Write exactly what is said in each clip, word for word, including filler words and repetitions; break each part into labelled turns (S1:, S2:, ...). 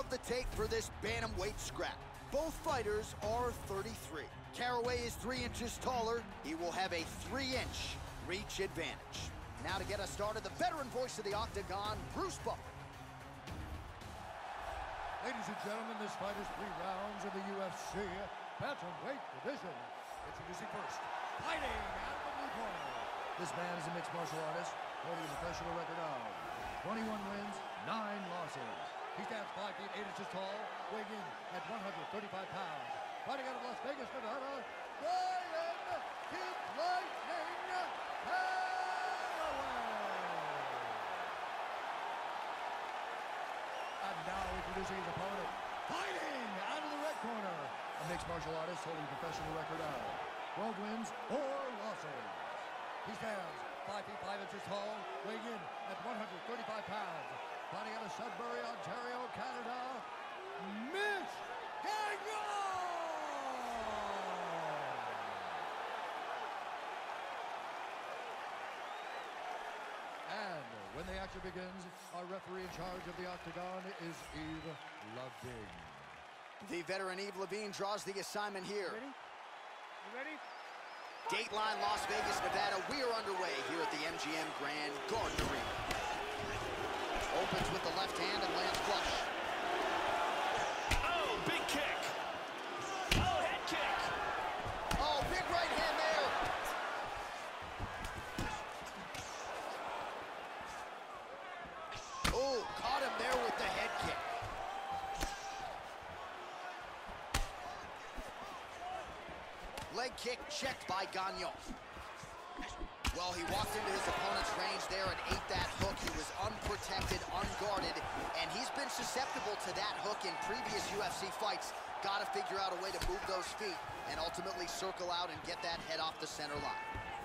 S1: the tape for this bantamweight scrap. Both fighters are thirty-three. Caraway is three inches taller. He will have a three-inch reach advantage. Now to get us started, the veteran voice of the Octagon, Bruce Buffer.
S2: Ladies and gentlemen, this fight is three rounds in the U F C bantamweight division. Introducing first, fighting out of the blue corner. This man is a mixed martial artist, holding a professional record of twenty-one wins, nine losses. He stands five feet eight inches tall, weighing in at one hundred thirty-five pounds. Fighting out of Las Vegas, Nevada, Ryan Kid Lightning Caraway. And now introducing his opponent, fighting out of the red corner, a mixed martial artist holding a professional record of twelve wins, four losses. He stands five feet five inches tall, weighing in at one hundred thirty-five pounds. Fighting out of Sudbury, Ontario, Canada, Mitch Gagnon! And when the action begins, our referee in charge of the Octagon is Yves Lavigne.
S1: The veteran Yves Lavigne draws the assignment here.
S3: Ready? You ready?
S1: Dateline, Las Vegas, Nevada. We are underway here at the M G M Grand Garden Arena. Opens with the left hand and lands flush.
S4: Oh, big kick. Oh, head kick.
S1: Oh, big right hand there. Oh, caught him there with the head kick. Leg kick checked by Gagnon. Well, he walked into his opponent's range there and ate that hook. He was unprotected, unguarded, and he's been susceptible to that hook in previous U F C fights. Got to figure out a way to move those feet and ultimately circle out and get that head off the center line.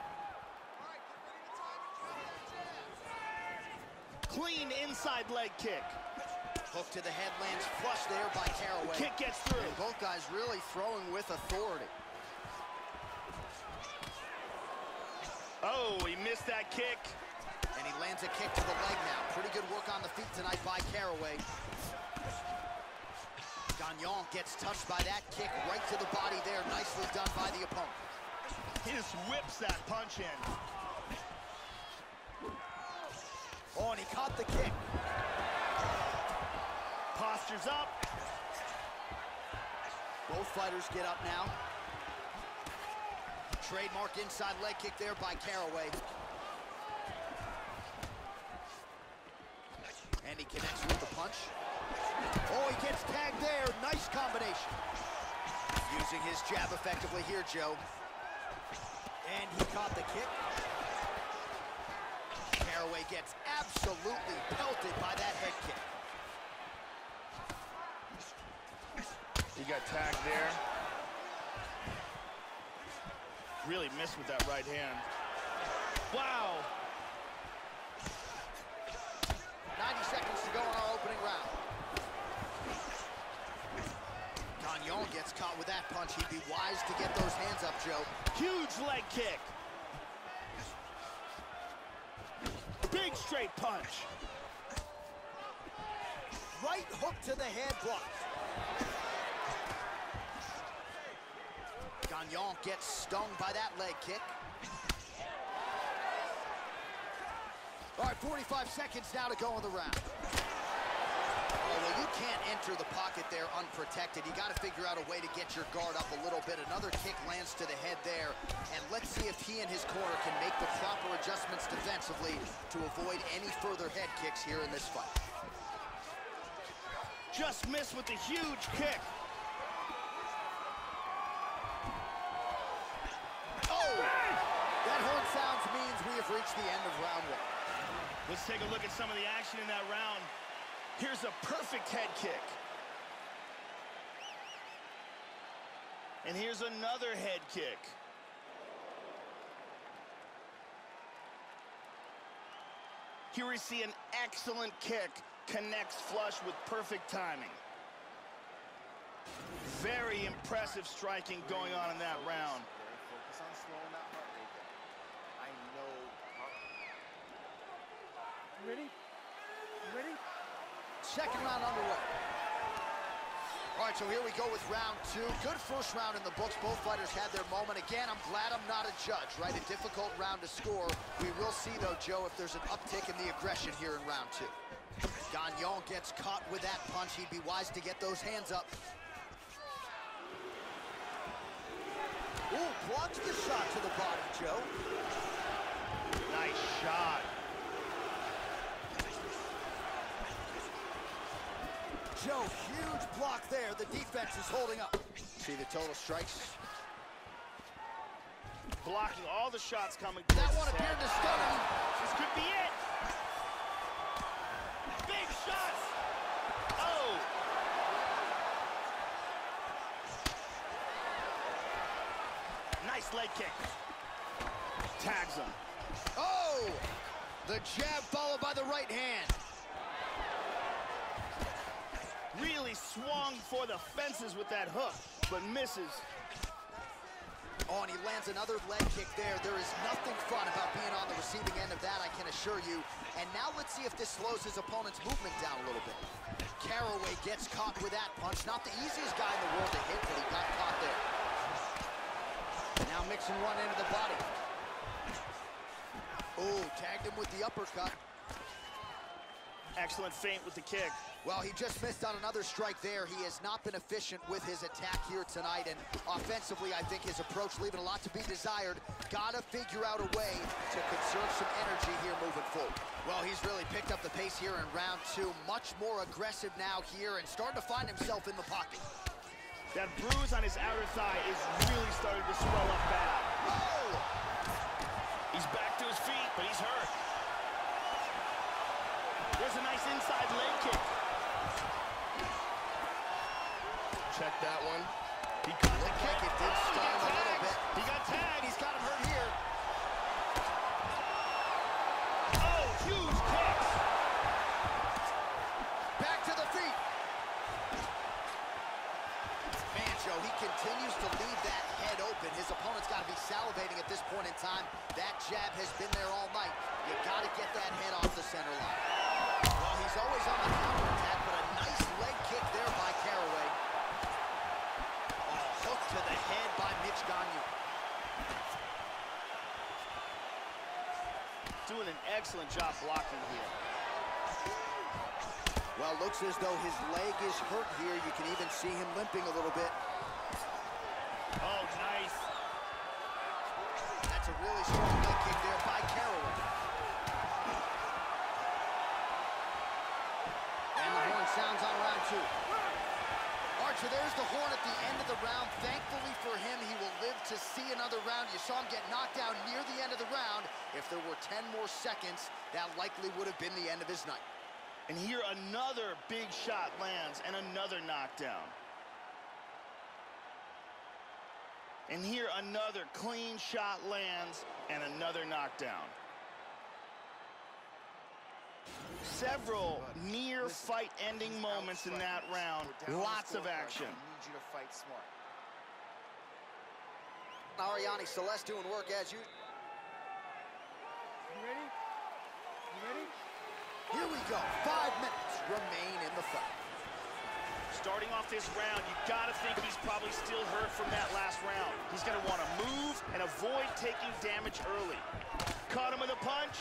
S4: Clean inside leg kick.
S1: Hook to the head lands flush there by Caraway.
S4: The kick gets through.
S1: And both guys really throwing with authority.
S4: Oh, he missed that kick.
S1: And he lands a kick to the leg now. Pretty good work on the feet tonight by Caraway. Gagnon gets touched by that kick right to the body there. Nicely done by the opponent.
S4: He just whips that punch in.
S1: Oh, and he caught the kick.
S4: Postures up.
S1: Both fighters get up now. Trademark inside leg kick there by Caraway. And he connects with the punch. Oh, he gets tagged there. Nice combination. Using his jab effectively here, Joe. And he caught the kick. Caraway gets absolutely pelted by that head kick.
S4: He got tagged there. Really missed with that right hand. Wow.
S1: ninety seconds to go in our opening round. Gagnon gets caught with that punch. He'd be wise to get those hands up, Joe.
S4: Huge leg kick. Big straight punch.
S1: Right hook to the head blocked. Gagnon gets stung by that leg kick. All right, forty-five seconds now to go in the round. Oh, well, you can't enter the pocket there unprotected. You got to figure out a way to get your guard up a little bit. Another kick lands to the head there. And let's see if he and his corner can make the proper adjustments defensively to avoid any further head kicks here in this fight.
S4: Just missed with the huge kick.
S1: That horn sounds means we have reached the end of round one.
S4: Let's take a look at some of the action in that round. Here's a perfect head kick. And here's another head kick. Here we see an excellent kick, connects flush with perfect timing. Very impressive striking going on in that round.
S5: Focus on slowing that heart rate down. I know.
S3: You ready? You ready?
S1: Second round underway. right, so here we go with round two. Good first round in the books. Both fighters had their moment. Again, I'm glad I'm not a judge, right? A difficult round to score. We will see, though, Joe, if there's an uptick in the aggression here in round two. Gagnon gets caught with that punch. He'd be wise to get those hands up. Ooh, blocks the shot to the body, Joe.
S4: Nice shot.
S1: Joe, huge block there. The defense is holding up. See the total strikes?
S4: Blocking all the shots coming.
S1: That one appeared to stun him.
S4: This could be it. Big shots. Oh. Nice leg kick. Tags him.
S1: Oh! The jab followed by the right hand.
S4: Really swung for the fences with that hook, but misses.
S1: Oh, and he lands another leg kick there. There is nothing fun about being on the receiving end of that, I can assure you. And now let's see if this slows his opponent's movement down a little bit. Caraway gets caught with that punch. Not the easiest guy in the world to hit, but he got caught there. Now mixing one into the body. Oh, tagged him with the uppercut.
S4: Excellent feint with the kick.
S1: Well, he just missed on another strike there. He has not been efficient with his attack here tonight, and offensively, I think his approach leaving a lot to be desired. Gotta figure out a way to conserve some energy here moving forward. Well, he's really picked up the pace here in round two. Much more aggressive now here and starting to find himself in the pocket.
S4: That bruise on his outer thigh is really starting to swell up bad.
S1: Oh!
S4: He's back to his feet, but he's hurt. There's a nice inside leg kick.
S5: Check that one.
S4: He caught the
S1: Looked
S4: kick.
S1: like it did
S4: Oh,
S1: stun
S4: he
S1: him
S4: got
S1: a little
S4: tagged.
S1: bit.
S4: He got tagged.
S1: He's got him hurt here.
S4: Oh, huge kicks.
S1: Back to the feet. Man, Joe, he continues to leave that head open. His opponent's got to be salivating at this point in time. That jab has been there all night. You got to get that head off the center line. Well, he's always on the counterattack, but a nice leg kick there by Caraway. Oh, hook to the head by Mitch Gagnon.
S4: Doing an excellent job blocking here.
S1: Well, looks as though his leg is hurt here. You can even see him limping a little bit.
S4: Oh, nice.
S1: That's a really strong leg kick there by Caraway. And the horn sounds on round two. Archer, there's the horn at the end of the round. Thankfully for him, he will live to see another round. You saw him get knocked down near the end of the round. If there were ten more seconds, that likely would have been the end of his night.
S4: And here another big shot lands and another knockdown. And here another clean shot lands and another knockdown. Several near fight-ending moments in that round. Lots of action.
S5: I need you to fight smart.
S1: Arianny Celeste doing work as you.
S2: You ready? You ready?
S1: Here we go. Five minutes remain in the fight.
S4: Starting off this round, you gotta think he's probably still hurt from that last round. He's gonna want to move and avoid taking damage early. Caught him with a punch.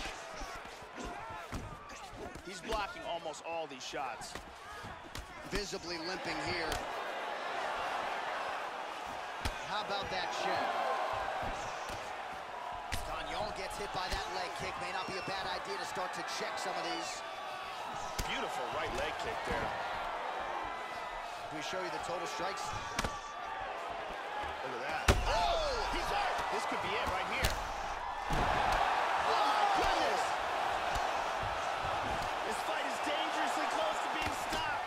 S4: He's blocking almost all these shots.
S1: Visibly limping here. How about that shin? Gagnon gets hit by that leg kick. May not be a bad idea to start to check some of these.
S4: Beautiful right leg kick there.
S1: Can we show you the total strikes?
S4: Look at that. Oh, he's hurt. This could be it right here. Oh, my goodness. This fight is dangerously close to being stopped.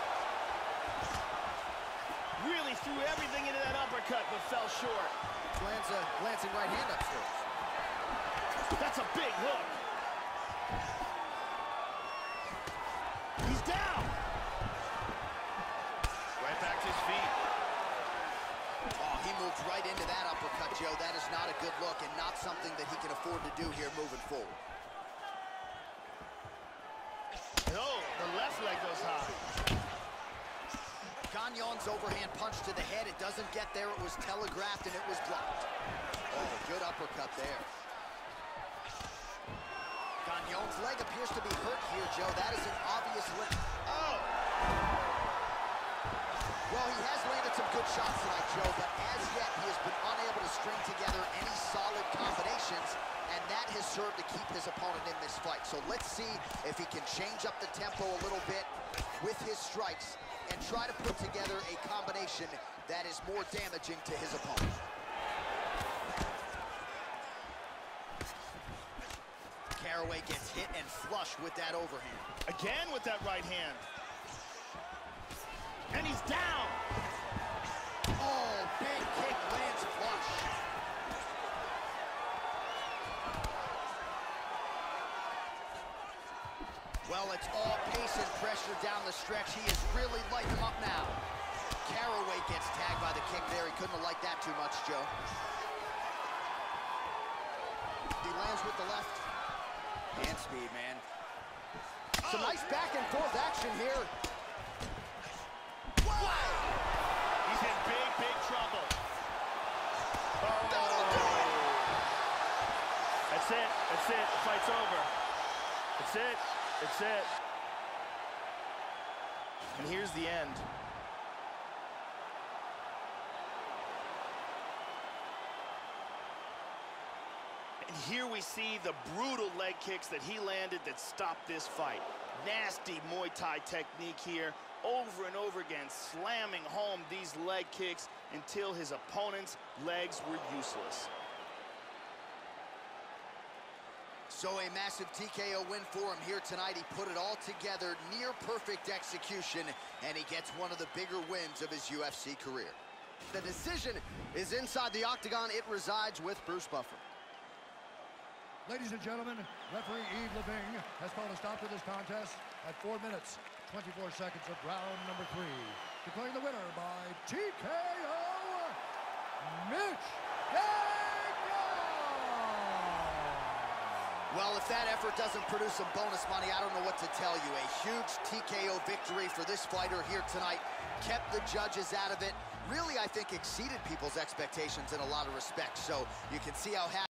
S4: Really threw everything into that uppercut, but fell short.
S1: Lands a glancing right hand upstairs.
S4: That's a big hook. He's down. Right back to his feet.
S1: Oh, he moved right into that uppercut, Joe. That is not a good look and not something that he can afford to do here moving forward.
S4: No, the left leg goes high.
S1: Gagnon's overhand punch to the head. It doesn't get there. It was telegraphed, and it was blocked. Oh, good uppercut there. Gagnon's leg appears to be hurt here, Joe. That is an obvious limp.
S4: Oh!
S1: Well, he has landed some good shots tonight, Joe, but as yet he has been unable to string together any solid combinations, and that has served to keep his opponent in this fight. So let's see if he can change up the tempo a little bit with his strikes and try to put together a combination that is more damaging to his opponent. Caraway gets hit and flush with that overhand.
S4: Again with that right hand. And he's down.
S1: Oh, big kick lands flush. Well, it's all pace and pressure down the stretch. He is really lighting him up now. Caraway gets tagged by the kick there. He couldn't have liked that too much, Joe. He lands with the left. Hand speed, man. Some nice back and forth action here. Wow!
S4: He's in big, big trouble. Oh.
S1: That'll do it.
S4: That's it. That's it. The fight's over. That's it. That's it. And here's the end. And here we see the brutal leg kicks that he landed that stopped this fight. Nasty Muay Thai technique here, over and over again, slamming home these leg kicks until his opponent's legs were useless.
S1: So a massive T K O win for him here tonight. He put it all together, near perfect execution, and he gets one of the bigger wins of his U F C career. The decision is inside the octagon. It resides with Bruce Buffer.
S2: Ladies and gentlemen, referee Yves Lavigne has called a stop to this contest at four minutes, twenty-four seconds of round number three. Declaring the winner by T K O, Mitch Gagnon!
S1: Well, if that effort doesn't produce some bonus money, I don't know what to tell you. A huge T K O victory for this fighter here tonight. Kept the judges out of it. Really, I think, exceeded people's expectations in a lot of respects. So you can see how happy